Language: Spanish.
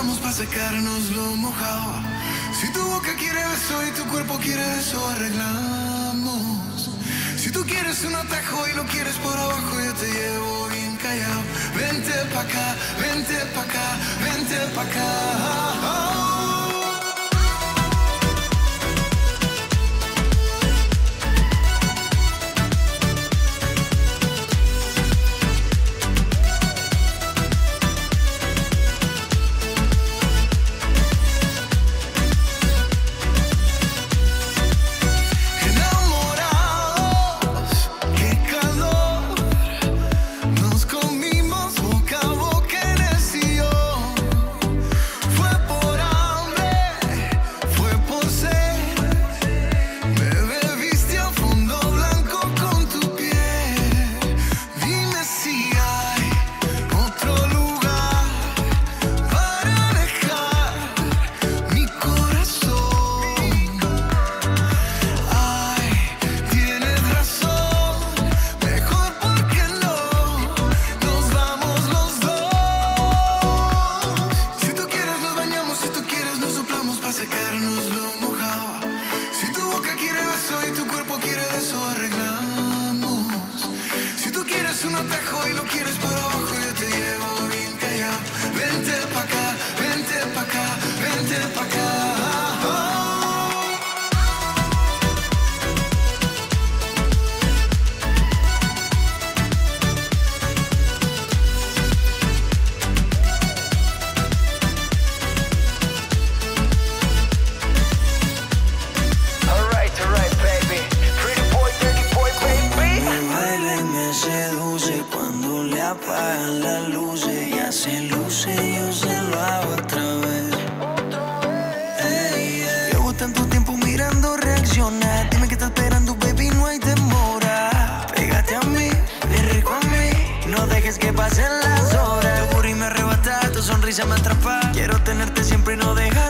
soplamos para secarnos lo mojado. Si tu boca quiere beso y tu cuerpo quiere eso, arreglamos. Si tú quieres un atajo y lo quieres por abajo, yo te llevo bien callado. Vente pa' acá, vente pa' acá, vente pa' acá. Apagan las luces, ya se luce, yo se lo hago otra vez. Hey, yeah. Llevo tanto tiempo mirando reaccionar. Dime qué estás esperando, baby, no hay demora. Pégate a mí, ven rico a mí. No dejes que pasen las horas. Tu burro me arrebata, tu sonrisa me atrapa. Quiero tenerte siempre y no dejar